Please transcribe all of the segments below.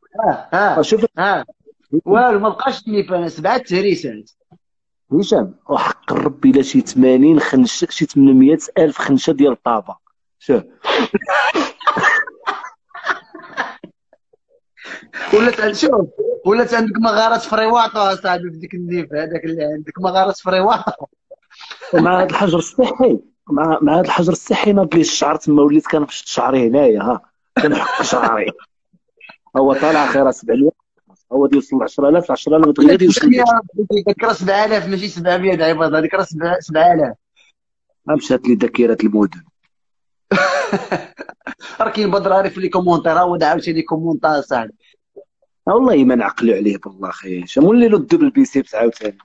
ها شوف ها. والو ما بقاش نيف، انا 7 تهريسات. هشام، وحق ربي لا شي 80 خنشه، شي 800 الف خنشه ديال الطابه. شوف. شوف، ولات عندك مغارات فريواطه اصاحبي في ديك النيف هذاك اللي عندك مغارات فريواطه. ومع هذا الحجر الصحي، مع هذا الحجر الصحي ناض لي الشعر تما، وليت كنفشط شعري هنايا، ها كنحك شعري. هو طالع خير 700، هو ديوصل 10000، 10000 دغيا ولات ديوصل غاليه 200. ديك راه 7000 ماشي 700 عباد، هذيك راه 7000. مشات لي ذاكره المدن. راه كاين بدر عارف لي كومونتير، هو عاوتاني كومونتير صاحبي. والله ما نعقلوا عليه بالله خير هشام، ولي له الدبل بيسيبس عاوتاني.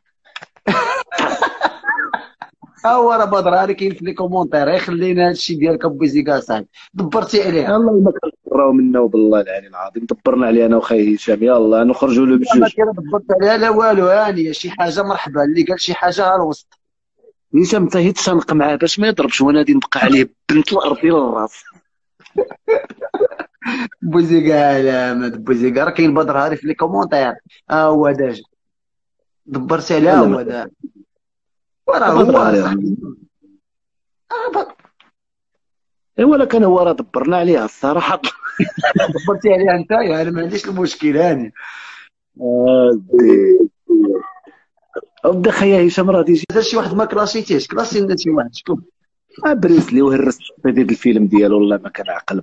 هو راه بدر عارف كاين في لي كومونتير، غير خلينا هادشي ديالك ابو زيكا صاحبي دبرتي عليها. والله ما كنقراو منه بالله العلي العظيم، دبرنا عليه انا وخاي هشام، يلا نخرجوا له لا ما بجوج. كاين دبرت عليها لا والو، هانيه شي حاجه مرحبا، اللي قال شي حاجه على الوسط. هشام انت هي تشنق معاه باش ما يضربش، وانا غادي نبقى عليه بنت الارض الى الراس. بوزيكا علامة بوزيكا، راه كاين بدر عارف في لي كومونتير. ها هو داج دبرت عليها، لا ما هو داج. وراه بدر هو هاري. صاحبي. ايوا لا كان هو راه دبرنا عليها الصراحه. دبرتي عليها انت، انا ما عنديش المشكل هاني. دي وبدا خيا هشام راه يجي. مازال شي واحد ما كلاشيتيش، كلاسي لنا شي واحد شكون؟ بريسلي وهرس ديال الفيلم ديالو، والله ما كان عقل.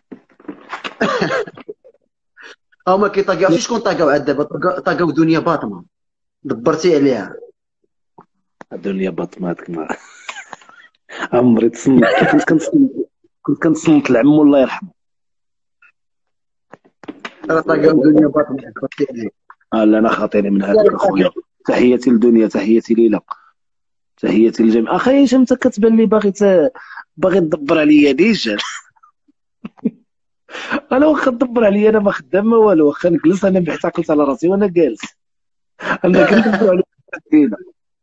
هما كيطاقاو في شكون طاقاو عاد دابا؟ طاقاو دنيا باطمه، دبرتي عليها. الدنيا بطماتك ما عمري تصنت، كنت كنصنت لعمو الله يرحمه. راه طاقاو دنيا باطمه دبرتي عليها. لا انا خاطيني من هذاك اخويا. تحياتي للدنيا، تحياتي ليلى، تحياتي للجميع. اخي هشام انت كتبان لي باغي تدبر عليا ديجا. انا واخا تدبر عليا انا ما خدام ما والو، واخا نجلس انا بحث عقلت على راسي وانا جالس، انا كندبر عليك دينا.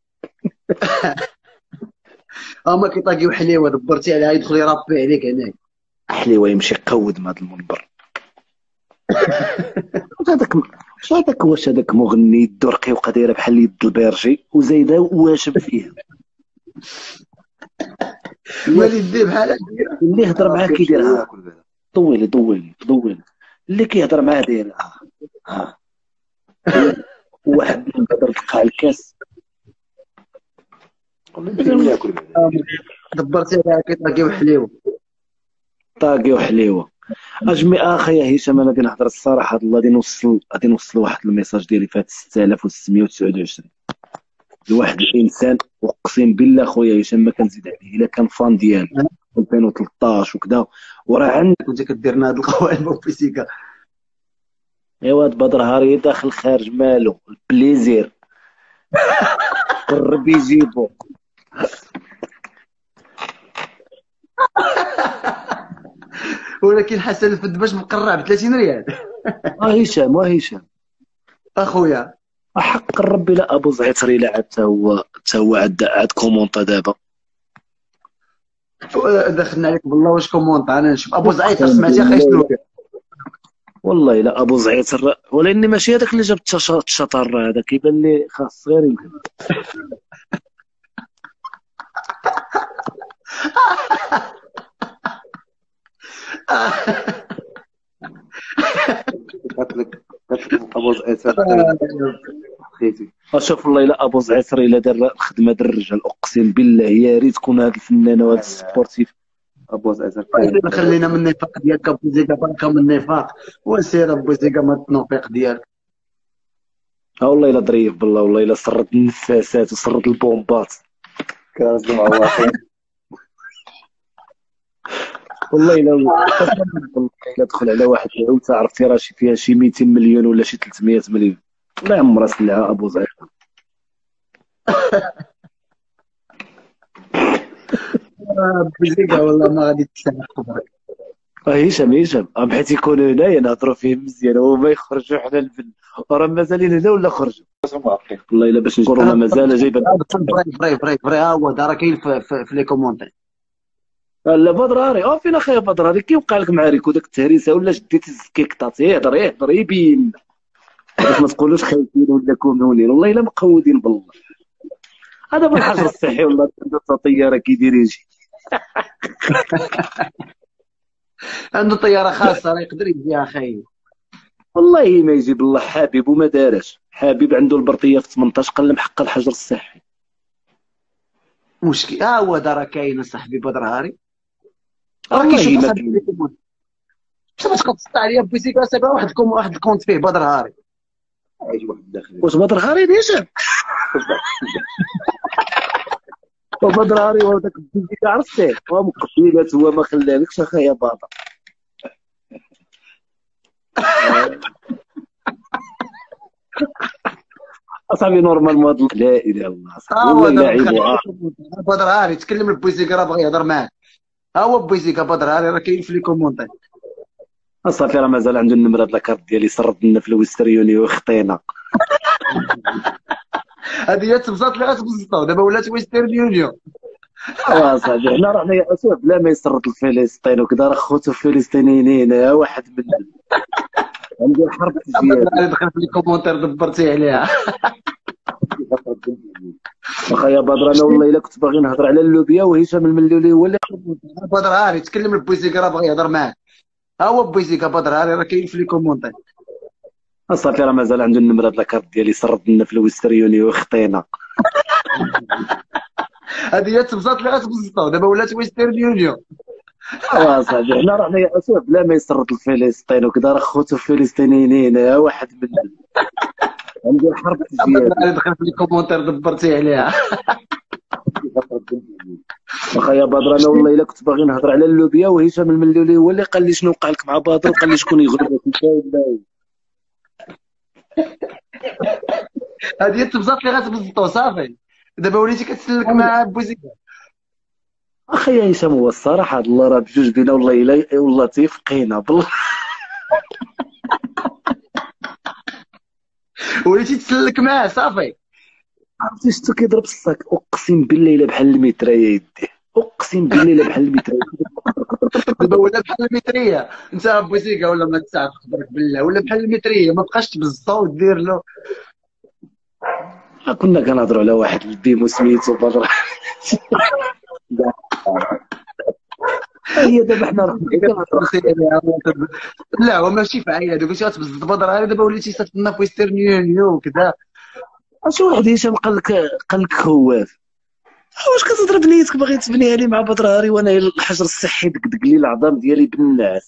هما كيطاقيو حليوه دبرتي عليها، يدخل يرابي عليك هنايا. حليوه يمشي قود من هذا المنبر. واش هذاك، واش هذاك مغني الدرقي وقديره بحال يد البيرجي وزايده واشم فيها. مالي دي بحال هكا. اللي يهضر معاه كيف كيدير شنو ها. ياكل بعدا. طويلي اللي كيهضر معاه داير ها. واحد من هضر تلقى الكاس. والله كيف شنو ياكل بعدا. دبرتي عليها كيطاقيو حليوه. طاقي وحليوه. اجمي اخي هشام، انا غادي نهضر الصراحه، غادي نوصل واحد الميساج ديالي فات 6629 لواحد الانسان، اقسم بالله خويا هشام ما كنزيد عليه، الا كان فان ديالي 2013 وكذا وراه عندك. كنت كدير لنا هاد القوالب وفيسيكا. ايوا هاد بدر هاري داخل خارج مالو البليزير، قرب يجيبو. ولكن حسن الفد باش مقرع ب 30 ريال. هشام اخويا حق ربي، لا ابو زعتري لا عاد تا هو عاد كومونطا دابا. دخلنا عليك بالله، واش كومونط انا نشوف ابو زعيتر اقسم سمعتي اخي شنو؟ بالله والله لا ابو زعتر، ولاني ماشي هذاك اللي جاب الشطر، هذا كيبان لي خاص صغير يمكن. قاتلك ابو زعيتر خيتي. اشوف والله لا ابو زعتر الا دار خدمه ديال الرجال، اقسم بالله يا ريت تكون هذا الفنان وهذا السبورتيف. ابو زعيتر كاين. خلينا من النفاق ديالك ابو زيكا، بركه من النفاق، وسير ابو زيكا من التنوفيق ديالك. والله الا ظريف بالله، والله الا سرد النفاسات وسرد البومبات. كاز معواقين. والله الا والله الا دخل على واحد العوته عرفتي راه فيها شي 200 مليون ولا شي 300 مليون، الله يعمرها سلعه ابو زعتر. ابو زيكا والله ما غادي تسامح قبرك. هشام بحيث يكونوا هنايا نهضروا فيه مزيان وما يخرجوا حنا الفن، وراه مازالين هنا ولا خرجوا. معقين. والله الا باش نشكروا ما مازال جايب. فري ها هو راه كاين في لي كومونتير. لا بدراري فين اخايا بدراري كيوقع لك مع ريكو داك التهريسه ولا شديتي الكيكطات يهضر يبين هذاك ما تقولوش خايفين ولا كونونين والله الا مقودين بالله هذا بالحجر الصحي والله عنده طياره كيدير يجي عنده طياره خاصه راه يقدر يجي اخي. والله ما يجيب الله حبيب وما دارش حبيب عنده البرطيه في 18 قال حق الحجر الصحي مشكل هو هذا راه كاين صاحبي بدراري راه والله كيشوف ما صاحبي كاين باش تقص عليا بويسيكا سبا واحد الكونت فيه بدراري. عايش واحد داخل. واش بدر هاري ديجا وبدر هاري وهذاك الديك عرفتيه ومقبيلات هو ما خلالكش اخايا باطا اصاحبي نورمال مود لا اله الا الله هو والله هذا لاعب بدراري يتكلم البويسيكا راه باغي يهضر معاه. هو بويسيكا بدراري راه كاين في لي كومونتير. صافي راه مازال عنده النمره د لاكارت ديالي سرد لنا في الويستريوني وخطينا هذه هي التبساط اللي غتبسطو دابا ولات ويسترن يونيون. صافي حنا رحنا يا اسف بلا ما يسرد الفلسطين وكذا راه خوتو فلسطينيين واحد من عنده حرب تجي دخل في لي كومونتير دبرتي عليها. اخايا بدر انا والله الا كنت باغي نهضر على اللوبيا وهشام الملولي هو اللي بدراري يتكلم البويسيكا راه باغي يهضر معاه. هو بويسيكا بدراري راه كاين في لي كومونتير. صافي راه مازال عنده النمره د لاكارت ديالي سرد لنا في الويستريوني وخطينا هذه هي التبساط اللي غتبسطو دابا ولات ويسترن يونيون. صافي حنا رحنا يا اسف بلا ما يسرد الفلسطين وكذا راه خوتو فلسطينيين واحد من عنده حرب تجي دخل في لي كومونتير دبرتي عليها. اخايا بدر انا والله الا كنت باغي نهضر على اللوبيا وهشام الملولي هو اللي قال لي شنو وقع لك مع بدر وقال لي شكون يغلبك انت ولا هذه هي التبساط اللي غتبسطو صافي دابا وليتي كتسلك مع بويسيكا. اخايا هشام هو الصراحه هاد الله راه بجوج بينا والله الا والله تيفقينا بالله وليتي تسلك معاه صافي. عرفتي شتو كيضرب الصاك اقسم بالله الا بحال المتريه يديه اقسم بالله الا بحال المتريه دابا ولا بحال المتريه انت بويسيكا ولا ما تسعف خبرك بالله ولا بحال المتريه ما بقاش تبزطو ودير له. كنا كنهضروا على واحد البيمو سميتو بدر هي دابا حنا لا هو ماشي فعال هذوك اش غتبزط بدر دابا وليتي تتنا في ويسترن يونيون وكذا. اش واحد هشام قال لك خواف واش كتضرب نيتك باغي تبنيها لي مع بدر هاري وانا الحجر الصحي دقدق لي العظام ديالي بالناس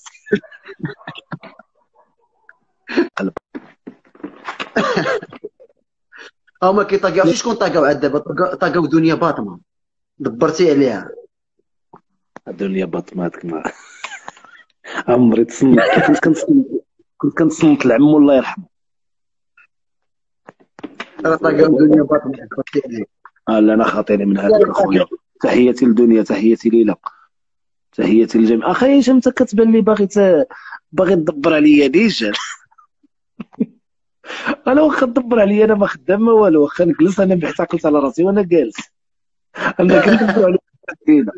هما كيطاقاو عرفتي شكون طاقاو عاد دابا طاقاو دنيا باطمه دبرتي عليها. الدنيا باطماتك ما عمري تصنت كنت كنتصنت العم الله يرحمه راه طاقاو دنيا باطمه دبرتي عليها. لا انا خاطيني من هذاك اخويا تحياتي للدنيا تحياتي ليلى تحياتي للجميع اخي هشام انت كتبان لي باغي تدبر عليا ديجا انا واخا تدبر عليا انا ما خدام ما والو واخا نجلس انا بحث عقلت على راسي وانا جالس انا كندبر عليك دينا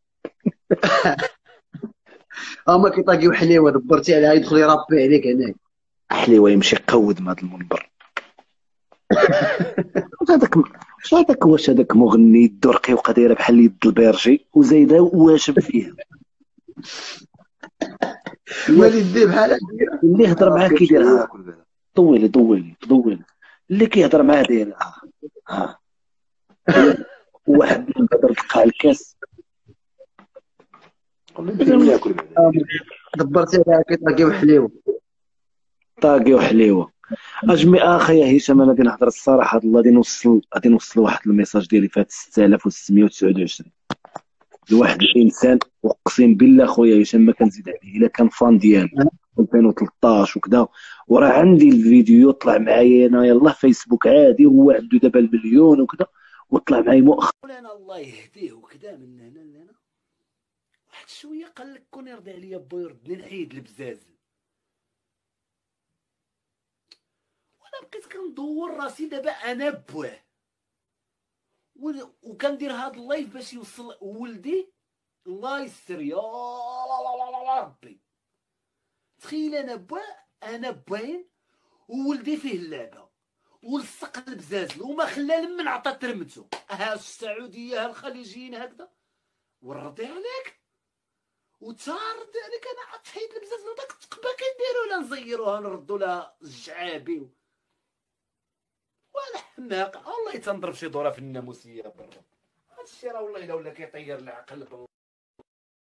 هما كيطاقيو حليوه دبرتي عليها يدخل يرابي عليك هناك. حليوه يمشي قود من هذا المنبر واش هذاك مغني يدو رقيقه دايره بحال يد البيرجي وزايده واشب فيها مالي دي بحال اللي يهضر معاه كيدير طولي اللي كيهضر معاه داير واحد يهضر تلقى الكاس دبرتي عليها كيطاقيو حليوه طاقي وحليوه اجمي اخي هشام انا غادي نهضر الصراحه هاد الله غادي نوصل واحد الميساج ديالي فات 6629 لواحد الانسان اقسم بالله خويا هشام ما كنزيد عليه الا كان فان ديالو 2013 وكذا وراه عندي الفيديو طلع معايا انا يلاه فيسبوك عادي هو عنده دابا المليون وكذا وطلع معايا مؤخرا انا الله يهديه وكذا من هنا لهنا واحد شويه قال لك كون يرضي عليا با يردني نحيد البزاز وانا بقيت كندور راسي دابا انا بواه وكندير هاد اللايف باش يوصل ولدي الله يستر يا لا لا لا لا ربي. تخيل انا باين وولدي فيه اللعبه ولصق البزازل وما خلى من عطى ترمتو. ها السعوديه ها الخليجيين هكذا ورضي عليك وتارد عليك. انا تحيد البزازل وداك التقبه كيديروا لا نزيروها نردوا لها الجعابي ولا حماق. والله تنضرب شي دوره في الناموسيه برا. هادشي راه والله الا ولا كيطير العقل.